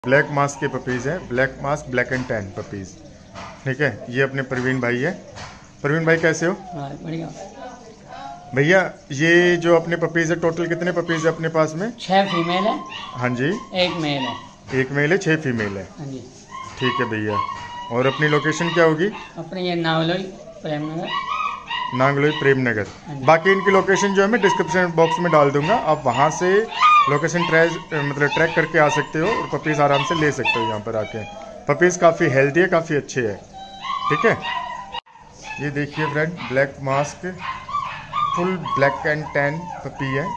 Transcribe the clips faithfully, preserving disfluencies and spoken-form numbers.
Black mask के puppies हैं, black mask black and tan puppies. ठीक है, ये अपने प्रवीण भाई है। प्रवीण भाई कैसे हो? बढ़िया भैया। ये जो अपने पपीज़ है, टोटल कितने पपीज़ है अपने पास में? छह फीमेल है। हाँ जी। एक मेल है। एक मेल है, छह फीमेल है। हाँ जी। ठीक है भैया। और अपनी लोकेशन क्या होगी? अपनी ये नावलोई प्रेमनगर। नांगलोई प्रेमनगर। बाकी इनकी लोकेशन जो है मैं डिस्क्रिप्शन बॉक्स में डाल दूंगा, आप वहाँ से लोकेशन ट्रेस मतलब ट्रैक करके आ सकते हो और पपीज़ आराम से ले सकते हो यहाँ पर आके। पपीज़ काफ़ी हेल्दी है, काफ़ी अच्छे है। ठीक है, ये देखिए friend, black mask full black and tan puppy है।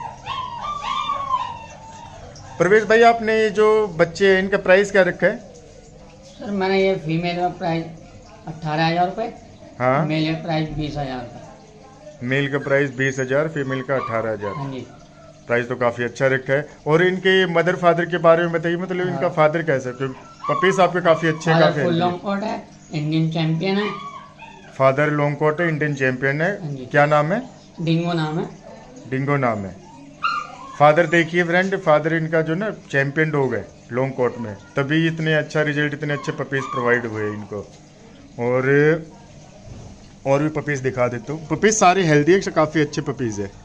प्रवेश भाई, आपने ये जो बच्चे हैं इनका प्राइस क्या रखा है? सर मैंने ये फीमेल का प्राइस अट्ठारह हजार रुपये। हाँ। मेल का प्राइस बीस हजार रुपये। मेल का प्राइस बीस हजार, फीमेल का अठारह हजार। हाँ जी। प्राइस तो काफ़ी अच्छा रखा है। और इनके मदर फादर के बारे में बताइए, मतलब इनका फादर कैसा है? पपीज़ आपके काफ़ी अच्छे हैं, काफ़ी फुल लॉन्ग कोट है, इंडियन चैंपियन है। फादर लॉन्ग कोट है, इंडियन चैंपियन है। क्या नाम है? डिंगो नाम है। डिंगो नाम है। फादर देखिए फ्रेंड, फादर इनका जो ना चैंपियन डॉग है लॉन्ग कोट में, तभी इतने अच्छा रिजल्ट, इतने अच्छे पपीज़ प्रोवाइड हुए इनको। और और भी पपीज़ दिखा देता हूँ। पपीज़ सारे हेल्दी है, काफ़ी अच्छे पपीज़ है।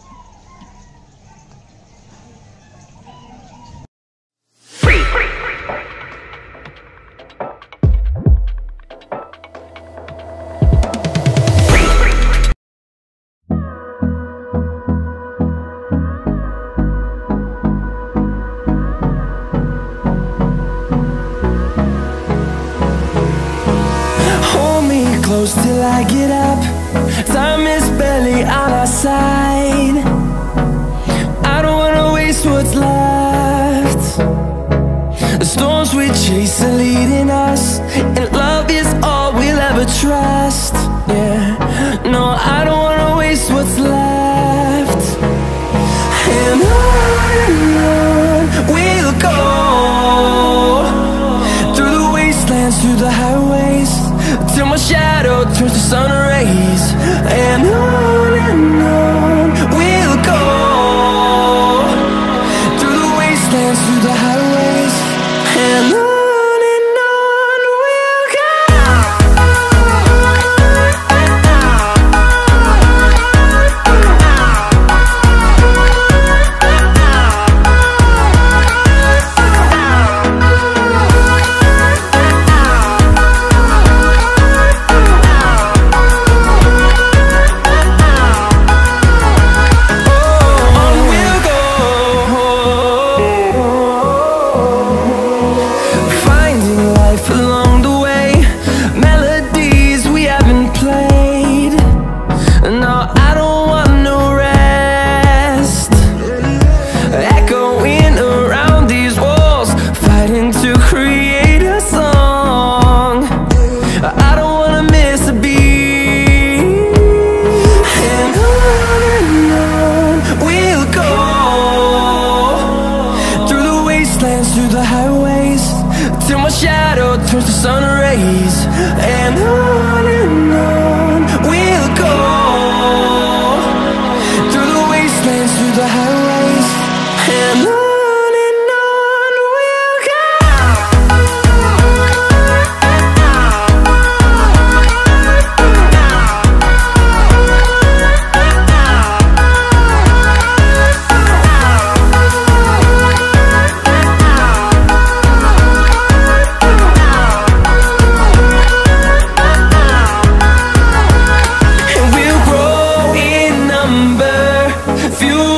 Close till I get up. Time is barely on our side. I don't wanna waste what's left. The storms we chase are leading us, and love is all we'll ever trust. Yeah, no, I don't wanna waste what's left. And on and on we'll go, through the wastelands, through the highways, till my shadow turns to sun rays. And on and on we'll go, through the wastelands, through the highways, and on. Through the highways, till my shadow turns to sun rays. And on and on we'll go, through the wastelands, through the highways, and on. Few